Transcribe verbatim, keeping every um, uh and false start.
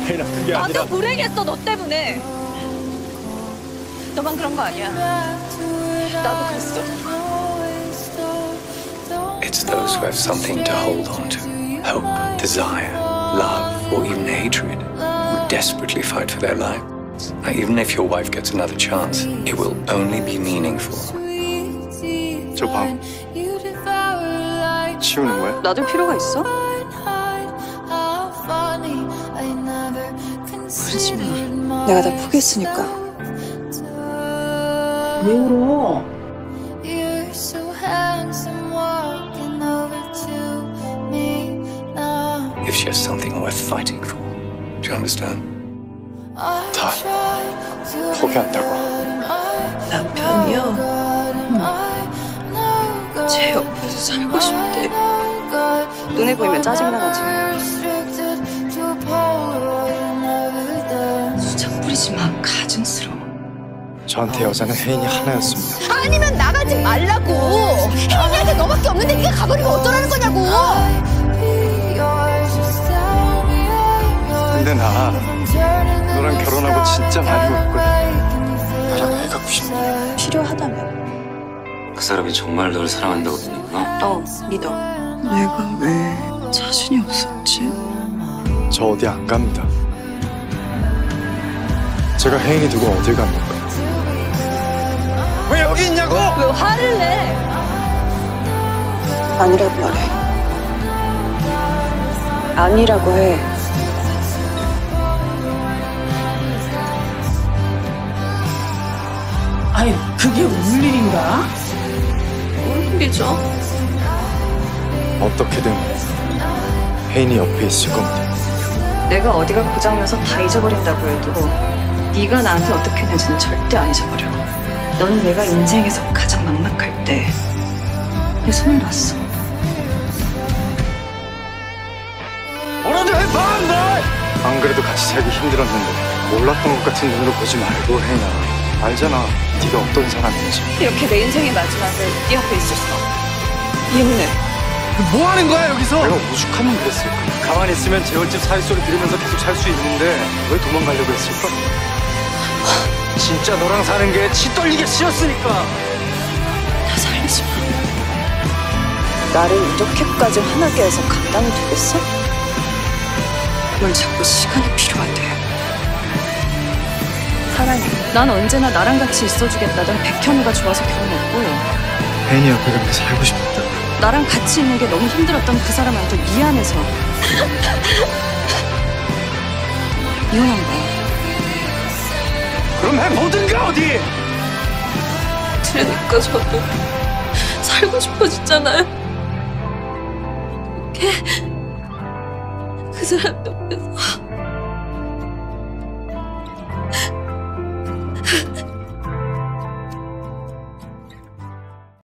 혜인아, 그게 아니라. 나도 불행했어, 너 때문에. 너만 그런 거 아니야. 나도 그랬어. It's those who have something to hold on to, hope, desire, love, or even hatred, who desperately fight for their lives. Now, even if your wife gets another chance, it will only be meaningful. 저 방 치우는 거야? 놔둘 필요가 있어? 그러지 마. 내가 다 포기했으니까. 왜 울어? If she has something worth fighting for, do you understand? 다 포기한다고. 남편이요. 제 옆에서 살고 싶대. 눈에 보이면 짜증나가지. 수작 부리지 마. 가증스러워. 저한테 여자는 혜인이 하나였습니다. 아니면 나가지 말라고. 혜인이한테 너밖에 없는데 네가 가버리면 어쩌라는 거냐고. 근데 나 너랑 결혼하고 진짜 많이 울거든. 나랑 애 갖고 싶네. 필요하다면. 그 사람이 정말 널 사랑한다고 믿는구나. 어, 믿어. 내가 왜 자신이 없었지? 저 어디 안 갑니다. 제가 혜인이 두고 어딜 갑니까? 왜 여기 있냐고! 왜 화를 내? 아니라고 말해. 아니라고 해. 아니, 그게 울 일인가? 뭔 일이죠? 어떻게든 혜인이 옆에 있을 겁니다. 내가 어디가 고장나서 다 잊어버린다고 해도 네가 나한테 어떻게 했는지는 절대 안 잊어버려. 넌 내가 인생에서 가장 막막할 때 내 손을 놨어. 뭐라도 해봐, 날! 안 그래도 같이 살기 힘들었는데 몰랐던 것 같은 눈으로 보지 말고, 혜인아. 알잖아, 네가 어떤 사람인지. 이렇게 내 인생의 마지막을 네 옆에 있을 수 이혼해. 뭐 하는 거야, 여기서? 내가 오죽하면 그랬을까? 가만히 있으면 재혼집 사회소리 들으면서 계속 살 수 있는데 왜 도망가려고 했을까? 진짜 너랑 사는 게 치 떨리게 싫었으니까. 나 살리지 마. 나를 이렇게까지 화나게 해서 감당이 되겠어? 넌 자꾸 시간이 필요하대. 사랑해. 난 언제나 나랑 같이 있어주겠다던 백현우가 좋아서 결혼했고, 혜인이 옆에 그렇게 살고 싶었다. 나랑 같이 있는 게 너무 힘들었던 그 사람한테 미안해서 이혼한 거야. 그럼 해보든가, 어디! 들으니까 저도 살고 싶어졌잖아요. 걔, 그 사람 옆에서